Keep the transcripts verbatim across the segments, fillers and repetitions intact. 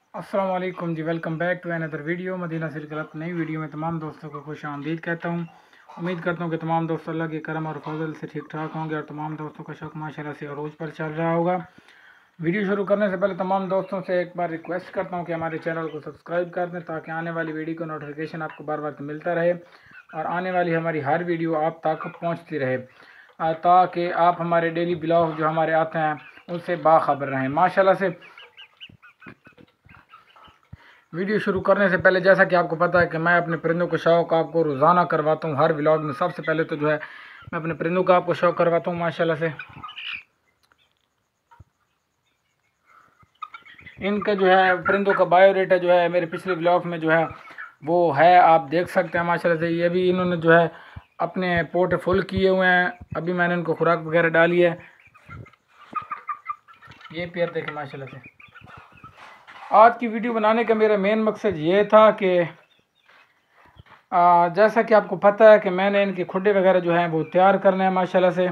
अस्सलाम वालेकुम जी। Welcome back to another video. Madina सिल क्लब नई वीडियो में तमाम दोस्तों को खुश आमदीद कहता हूँ। उम्मीद करता हूँ कि तमाम दोस्त अल्लाह के करम और फजल से ठीक ठाक होंगे और तमाम दोस्तों का शौक माशाल्लाह से अरोज पर चल रहा होगा। वीडियो शुरू करने से पहले तमाम दोस्तों से एक बार रिक्वेस्ट करता हूँ कि हमारे चैनल को सब्सक्राइब कर दें ताकि आने वाली वीडियो का नोटिफिकेशन आपको बार बार मिलता रहे और आने वाली हमारी हर वीडियो आप तक पहुँचती रहे, ताकि आप हमारे डेली ब्लॉग जो हमारे आते हैं उनसे बाखबर रहें माशाल्लाह से। वीडियो शुरू करने से पहले जैसा कि आपको पता है कि मैं अपने परिंदों को शौक आपको रोज़ाना करवाता हूँ हर व्लॉग में। सबसे पहले तो जो है मैं अपने परिंदों का आपको शौक करवाता हूँ माशाल्लाह से। इनका जो है परिंदों का बायोडेटा जो है मेरे पिछले व्लॉग में जो है वो है, आप देख सकते हैं माशाल्लाह से। ये भी इन्होंने जो है अपने पोटे फुल किए हुए हैं। अभी मैंने इनको खुराक वगैरह डाली है। ये पेयर देखें माशाल्लाह से। आज की वीडियो बनाने का मेरा मेन मकसद ये था कि आ, जैसा कि आपको पता है कि मैंने इनके खुड्डे वगैरह जो हैं वो तैयार करने हैं माशाल्लाह से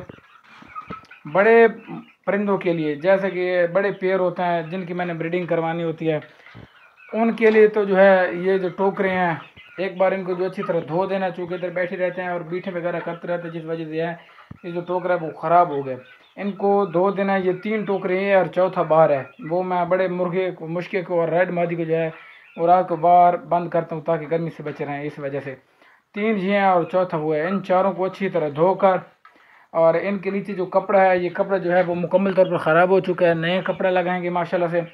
बड़े परिंदों के लिए। जैसे कि बड़े पेयर होते हैं जिनकी मैंने ब्रीडिंग करवानी होती है, उनके लिए तो जो है ये जो टोकरे हैं एक बार इनको जो अच्छी तरह धो देना, चूँकि इधर बैठे रहते हैं और बीठे वगैरह करते रहते हैं, जिस वजह से है ये जो टोकरा है वो ख़राब हो गए। इनको धो देना। ये तीन टोकरे हैं और चौथा बाहर है। वो मैं बड़े मुर्गे को, मुश्के को और रेड मादी को जो है वो रात को बाहर बंद करता हूँ ताकि गर्मी से बचे रहें। इस वजह से तीन जी हैं और चौथा वो है। इन चारों को अच्छी तरह धोकर और इनके नीचे जो कपड़ा है, ये कपड़ा जो है वो मुकम्मल तौर पर ख़राब हो चुका है। नए कपड़ा लगाएंगे माशाल्लाह से।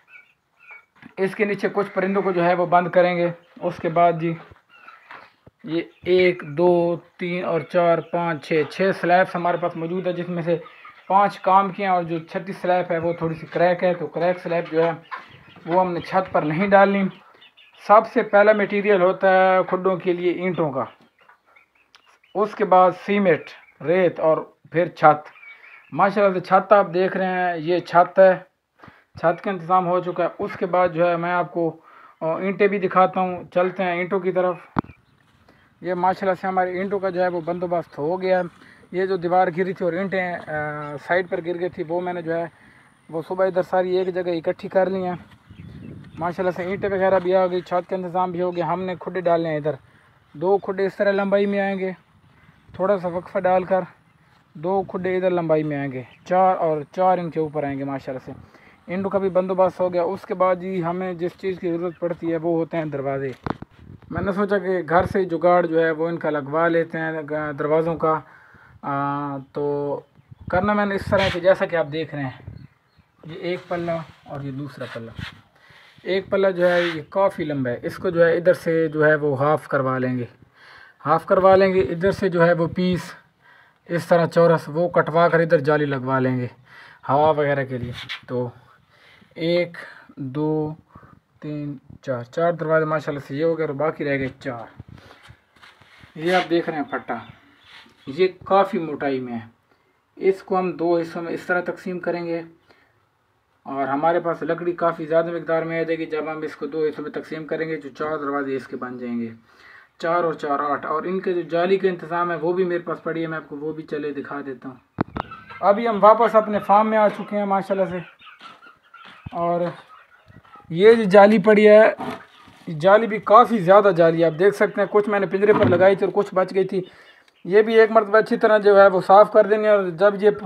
इसके नीचे कुछ परिंदों को जो है वो बंद करेंगे। उसके बाद जी ये एक दो तीन और चार पाँच छः छः स्लैब्स हमारे पास मौजूद है, जिसमें से पांच काम किए हैं और जो छठी स्लैब है वो थोड़ी सी क्रैक है। तो क्रैक स्लैब जो है वो हमने छत पर नहीं डालनी। सबसे पहला मटेरियल होता है खुड्डों के लिए ईंटों का, उसके बाद सीमेंट, रेत और फिर छत। माशाल्लाह से छत आप देख रहे हैं, ये छत है, छत का इंतज़ाम हो चुका है। उसके बाद जो है मैं आपको ईंटें भी दिखाता हूँ। चलते हैं ईंटों की तरफ। ये माशाल्लाह से हमारे ईंटों का जो है वो बंदोबस्त हो गया है। ये जो दीवार गिरी थी और ईंटें साइड पर गिर गई थी, वो मैंने जो है वो सुबह इधर सारी एक जगह इकट्ठी कर ली हैं माशाल्लाह से। ईंटें वगैरह भी आ गई, छत का इंतज़ाम भी हो गया। हमने खुड्डे डालने हैं इधर, दो खुड्डे इस तरह लंबाई में आएंगे, थोड़ा सा वक्फा डालकर दो खुड्डे इधर लंबाई में आएंगे, चार और चार इनके ऊपर आएंगे माशाल्लाह से। ईंटों का भी बंदोबस्त हो गया। उसके बाद जी हमें जिस चीज़ की ज़रूरत पड़ती है वो होते हैं दरवाज़े। मैंने सोचा कि घर से जुगाड़ जो है वो इनका लगवा लेते हैं दरवाज़ों का। आ, तो करना मैंने इस तरह कि जैसा कि आप देख रहे हैं, ये एक पल्ला और ये दूसरा पल्ला। एक पल्ला जो है ये काफ़ी लंबा है, इसको जो है इधर से जो है वो हाफ़ करवा लेंगे, हाफ़ करवा लेंगे। इधर से जो है वो पीस इस तरह चौरस वो कटवा कर इधर जाली लगवा लेंगे हवा वगैरह के लिए। तो एक दो तीन चार चार दरवाजे माशाल्लाह से ये हो गए और बाकी रह गए चार। ये आप देख रहे हैं फट्टा, ये काफ़ी मोटाई में है। इसको हम दो हिस्सों में इस तरह तकसीम करेंगे और हमारे पास लकड़ी काफ़ी ज़्यादा मकदार में आ जाएगी। जब हम इसको दो हिस्सों में तकसीम करेंगे जो चार दरवाजे इसके बन जाएंगे, चार और चार आठ। और इनके जो जाली का इंतज़ाम है वो भी मेरे पास पड़ी है, मैं आपको वो भी चले दिखा देता हूँ। अभी हम वापस अपने फार्म में आ चुके हैं माशाल्लाह से। और ये जो जाली पड़ी है, जाली भी काफ़ी ज़्यादा जाली आप देख सकते हैं। कुछ मैंने पिंजरे पर लगाई थी और कुछ बच गई थी। ये भी एक मरतबा अच्छी तरह जो है वो साफ़ कर देंगे और जब ये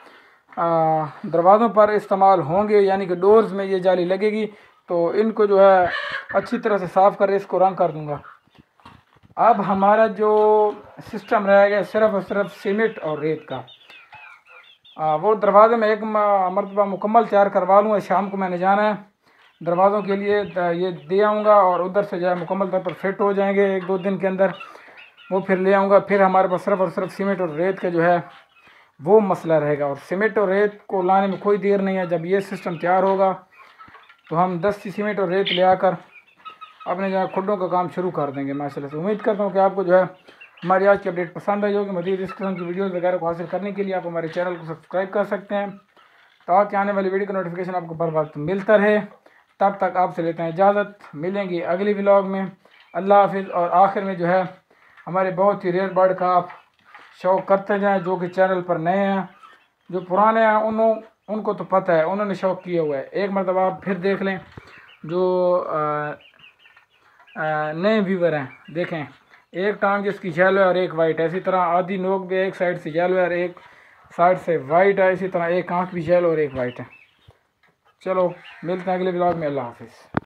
दरवाज़ों पर इस्तेमाल होंगे यानी कि डोर्स में ये जाली लगेगी तो इनको जो है अच्छी तरह से साफ़ कर इसको रंग कर दूँगा। अब हमारा जो सिस्टम रह गया सिर्फ और सिर्फ सीमेंट और रेत का। आ, वो दरवाजे में एक मरतबा मुकम्मल तैयार करवा लूँगा। शाम को मैंने जाना है दरवाज़ों के लिए, ये दे आऊँगा और उधर से जो है मुकम्मल तौर पर फिट हो जाएंगे एक दो दिन के अंदर। वो फिर ले आऊँगा। फिर हमारे पास सिर्फ और सिर्फ सीमेंट और रेत का जो है वो मसला रहेगा। और सीमेंट और रेत को लाने में कोई देर नहीं है। जब ये सिस्टम तैयार होगा तो हम दस सी सीमेंट और रेत ले आकर अपने जो है खुड्डों का काम शुरू कर देंगे माशाल्लाह से। उम्मीद करता हूँ कि आपको जो है हमारी आज की अपडेट पसंद आई होगी। मज़ीद इस किस्म की वीडियोज़ वगैरह को हासिल करने के लिए आप हमारे चैनल को सब्सक्राइब कर सकते हैं ताकि आने वाली वीडियो का नोटिफिकेशन आपको बर वक्त मिलता रहे। तब तक आपसे लेते हैं इजाज़त, मिलेंगे अगली व्लॉग में। अल्लाह हाफिज़। और आखिर में जो है हमारे बहुत ही रेयर बर्ड का आप शौक़ करते जाएं। जो कि चैनल पर नए हैं, जो पुराने हैं उन्हों उनको तो पता है, उन्होंने शौक़ किया हुआ है। एक मरतबा आप फिर देख लें जो आ, आ, नए व्यूवर हैं, देखें एक टांग जिसकी येलो है और एक वाइट है, इसी तरह आधी नोक भी एक साइड से येलो है और एक साइड से वाइट है, इसी तरह एक आंख भी येलो और एक वाइट है। चलो मिलते हैं अगले ब्लॉग में, अल्लाह हाफिज़।